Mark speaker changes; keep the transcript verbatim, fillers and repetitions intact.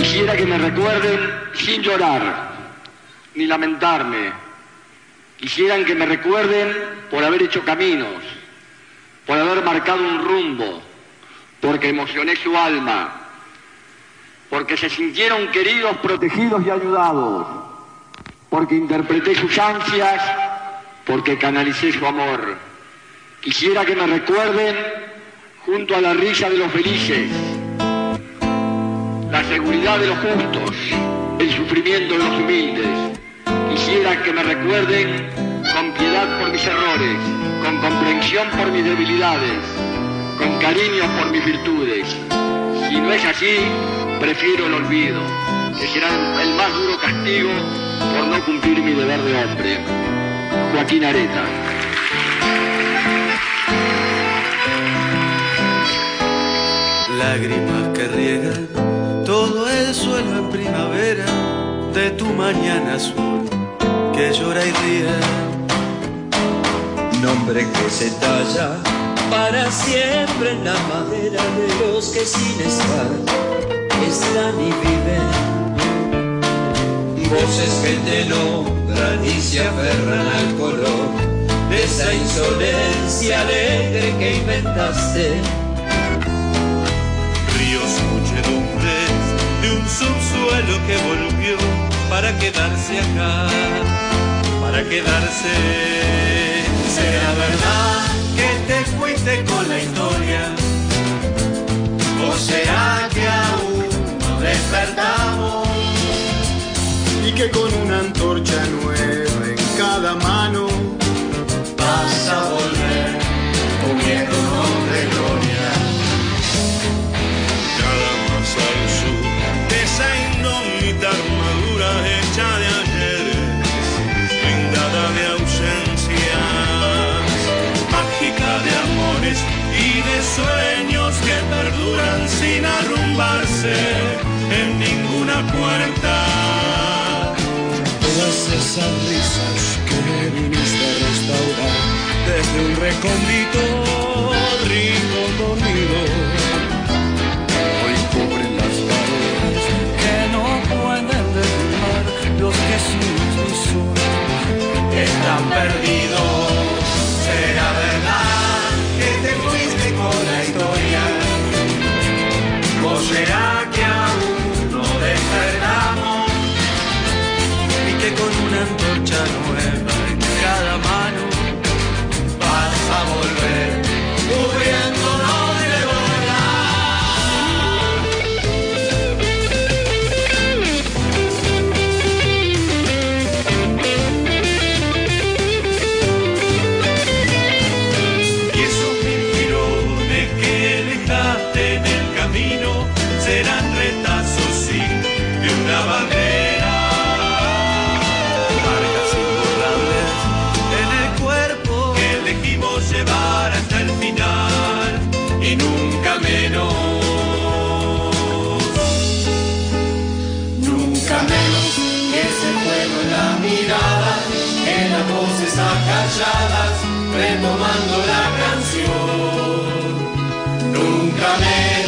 Speaker 1: Quisiera que me recuerden sin llorar, ni lamentarme. Quisieran que me recuerden por haber hecho caminos, por haber marcado un rumbo, porque emocioné su alma, porque se sintieron queridos, protegidos y ayudados, porque interpreté sus ansias, porque canalicé su amor. Quisiera que me recuerden junto a la risa de los felices, la seguridad de los justos, el sufrimiento de los humildes. Quisiera que me recuerden con piedad por mis errores, con comprensión por mis debilidades, con cariño por mis virtudes. Si no es así, prefiero el olvido, que será el más duro castigo por no cumplir mi deber de hombre. Joaquín Areta.
Speaker 2: Lágrimas que riegan todo el suelo en primavera de tu mañana azul que llora y ríe.
Speaker 3: Nombre que se talla para siempre en la madera de los que sin estar están y viven. Voces que te nombran y se aferran al color de esa insolencia alegre que inventaste.
Speaker 2: De un subsuelo que volvió para quedarse acá, para quedarse.
Speaker 4: ¿Será verdad que te fuiste con la historia? ¿O será que aún no despertamos?
Speaker 5: Y que con una antorcha nueva en cada mano
Speaker 4: vas a volver con viejo nombre de gloria.
Speaker 2: Al sur de esa indómita armadura hecha de ayeres, blindada de ausencias, mágica de amores y de sueños que perduran sin arrumbarse en ninguna puerta.
Speaker 5: Todas esas risas que viniste a restaurar desde un recóndito rincón dormido, cubren las paredes que no pueden derrumbar los que sin tu sol
Speaker 4: están perdidos. ¿Será verdad que te fuiste con la historia? ¿O será que aún no despertamos?
Speaker 2: Y que con una antorcha nueva en cada mano
Speaker 4: vas a volver cubriéndonos de
Speaker 2: serán retazos, sí, de una bandera. Marcas imborrables en el cuerpo que elegimos llevar hasta el final y nunca menos.
Speaker 4: Nunca menos que ese fuego en la mirada, que las voces acalladas retomando la canción. Nunca menos